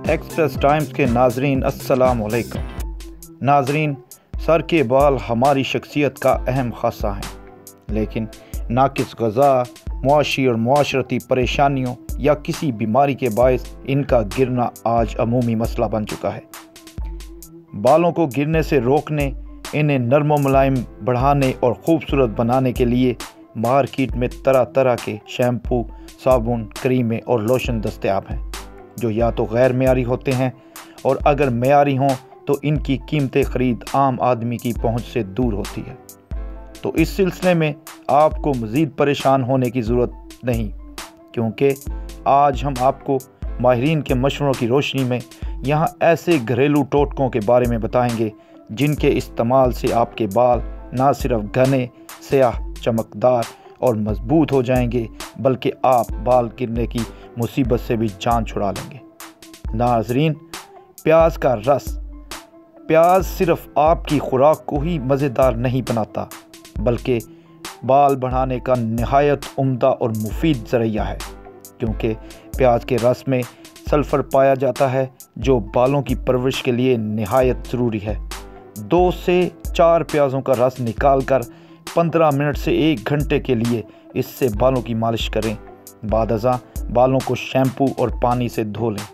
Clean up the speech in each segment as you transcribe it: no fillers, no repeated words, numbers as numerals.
Express times के नाजरीन अस्सलाम वालेकुम। नाजरीन, सर के बाल हमारी शख्सियत का अहम खासा हैं, लेकिन नाकिस ग़िज़ा, मुआशी और मुआशरती परेशानियों या किसी बीमारी के बायस इनका गिरना आज अमूमी मसला बन चुका है। बालों को गिरने से रोकने, इन्हें नरम व मुलायम बढ़ाने और ख़ूबसूरत बनाने के लिए मार्केट में तरह तरह के शैम्पू, साबुन, क्रीमें और लोशन दस्तयाब हैं, जो या तो गैर मेयारी होते हैं और अगर मेयारी हों तो इनकी कीमतें ख़रीद आम आदमी की पहुंच से दूर होती है। तो इस सिलसिले में आपको मज़ीद परेशान होने की ज़रूरत नहीं, क्योंकि आज हम आपको माहिरीन के मशवरों की रोशनी में यहाँ ऐसे घरेलू टोटकों के बारे में बताएंगे जिनके इस्तेमाल से आपके बाल ना सिर्फ घने, स्याह, चमकदार और मजबूत हो जाएंगे, बल्कि आप बाल गिरने की मुसीबत से भी जान छुड़ा लेंगे। नाजरीन, प्याज का रस। प्याज सिर्फ आपकी खुराक को ही मज़ेदार नहीं बनाता, बल्कि बाल बढ़ाने का नहायत उम्दा और मुफीद ज़रिया है, क्योंकि प्याज के रस में सल्फ़र पाया जाता है जो बालों की परवरिश के लिए नहायत ज़रूरी है। 2 से 4 प्याज़ों का रस निकालकर 15 मिनट से 1 घंटे के लिए इससे बालों की मालिश करें। बाद अज़ा बालों को शैम्पू और पानी से धो लें।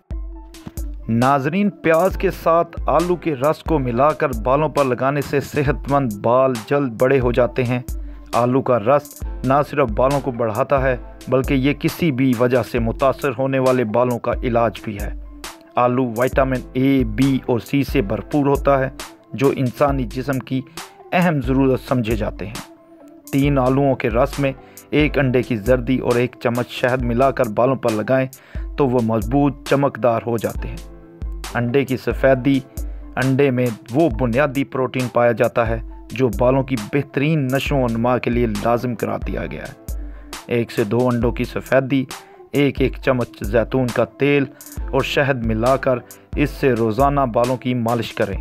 नाजरीन, प्याज के साथ आलू के रस को मिलाकर बालों पर लगाने से सेहतमंद बाल जल्द बड़े हो जाते हैं। आलू का रस ना सिर्फ बालों को बढ़ाता है, बल्कि ये किसी भी वजह से मुतासर होने वाले बालों का इलाज भी है। आलू विटामिन ए, बी और सी से भरपूर होता है, जो इंसानी जिस्म की अहम ज़रूरत समझे जाते हैं। 3 आलूओं के रस में 1 अंडे की जर्दी और 1 चम्मच शहद मिलाकर बालों पर लगाएं तो वह मजबूत, चमकदार हो जाते हैं। अंडे की सफ़ेदी। अंडे में वो बुनियादी प्रोटीन पाया जाता है जो बालों की बेहतरीन नशो व नुमा के लिए लाजिम करा दिया गया है। 1 से 2 अंडों की सफ़ेदी, 1 चम्मच जैतून का तेल और शहद मिलाकर इससे रोज़ाना बालों की मालिश करें।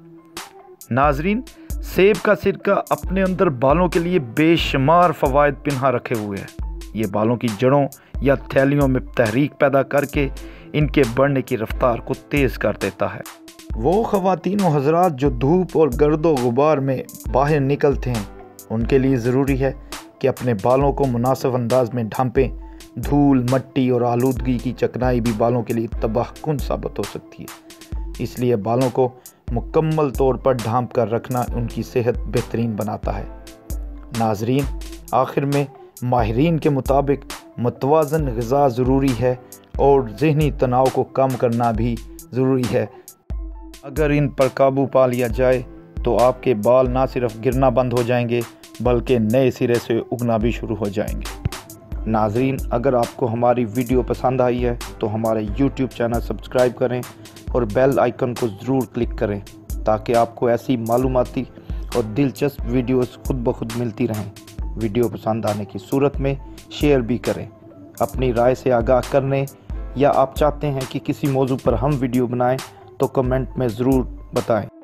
नाजरीन, सेब का सिरका अपने अंदर बालों के लिए बेशुमार फ़वाइद पिन्हा रखे हुए है। ये बालों की जड़ों या थैलियों में तहरीक पैदा करके इनके बढ़ने की रफ्तार को तेज़ कर देता है। वो ख़वातीन व हज़रात जो धूप और गर्दो गुबार में बाहर निकलते हैं, उनके लिए ज़रूरी है कि अपने बालों को मुनासिब अंदाज में ढांपें। धूल, मट्टी और आलूदगी की चकनाई भी बालों के लिए तबाहकुन साबित हो सकती है, इसलिए बालों को मुकम्मल तौर पर ढांप कर रखना उनकी सेहत बेहतरीन बनाता है। नाजरीन, आखिर में माहिरीन के मुताबिक मुतवाज़न ग़िज़ा ज़रूरी है और ज़हनी तनाव को कम करना भी ज़रूरी है। अगर इन पर काबू पा लिया जाए तो आपके बाल ना सिर्फ गिरना बंद हो जाएंगे, बल्कि नए सिरे से उगना भी शुरू हो जाएंगे। नाजरीन, अगर आपको हमारी वीडियो पसंद आई है तो हमारे YouTube चैनल सब्सक्राइब करें और बेल आइकन को ज़रूर क्लिक करें, ताकि आपको ऐसी मालूमाती और दिलचस्प वीडियोस खुद ब खुद मिलती रहें। वीडियो पसंद आने की सूरत में शेयर भी करें। अपनी राय से आगाह करने या आप चाहते हैं कि किसी मौजू पर हम वीडियो बनाएं तो कमेंट में ज़रूर बताएं।